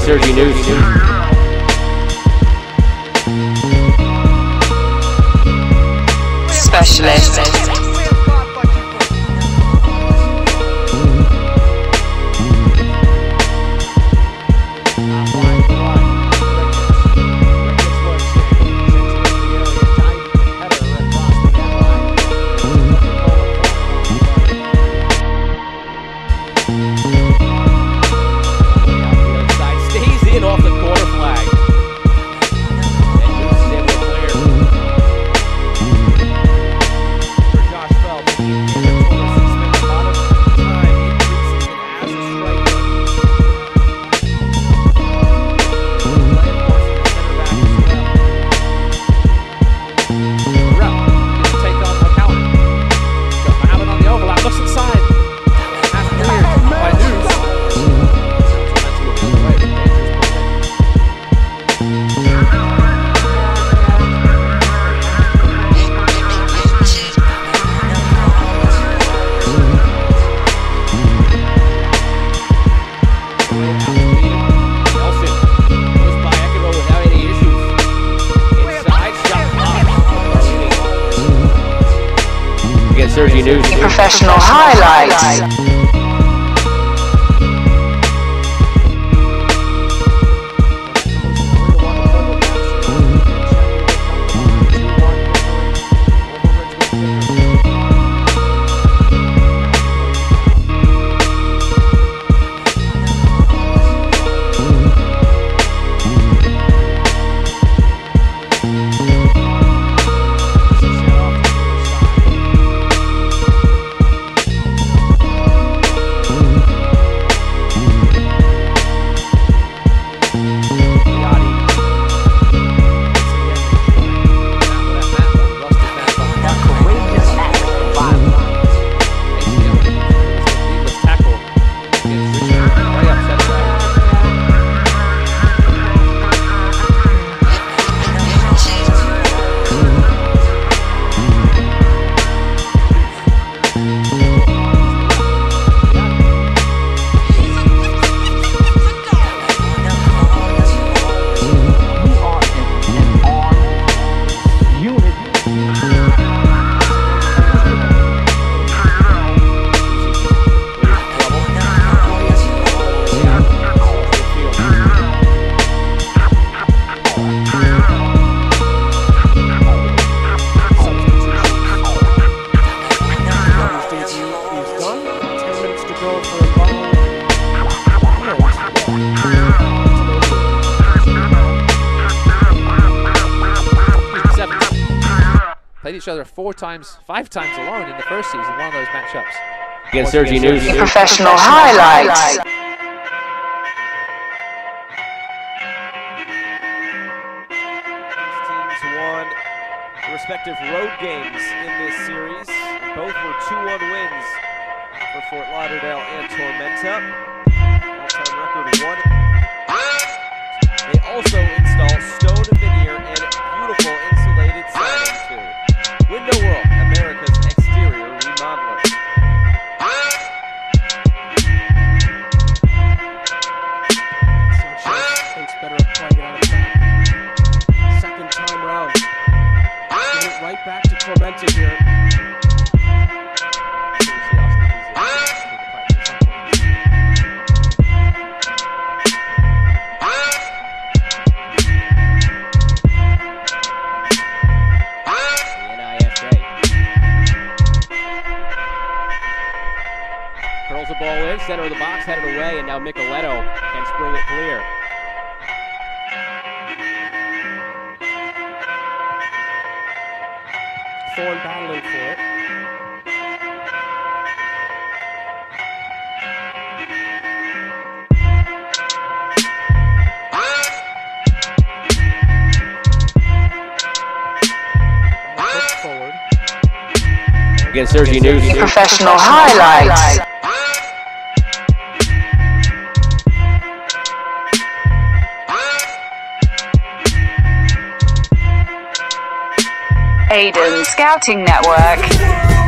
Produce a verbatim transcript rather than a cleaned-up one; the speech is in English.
Sergi News. Specialist. Off the corner flag. And News is able to clear. For Josh Phelps, he came in towards he spent a lot of time increasing it as a striker. Play, of course, the center back as well. Burrell gets a take on McCallum. Got Mohammed on the overlap, looks inside. Half cleared by News. Sergi News. Professional highlights. Played each other four times, five times alone in the first season, one of those matchups. Against Sergi News. Professional highlights. These teams won the respective road games in this series. Both were two one wins for Fort Lauderdale and Tormenta. All-time record one. They also install stone veneer and beautiful insulated siding too. Window World, America's exterior remodeler. Thinks better of playing it out of back. Second time round. Get it right back to Tormenta here. Curls the ball in, center of the box, headed away, and now Micheletto can spring it clear. Thorne battling for it. Forward. Against Sergi News. Professional highlights. Aiden Scouting Network.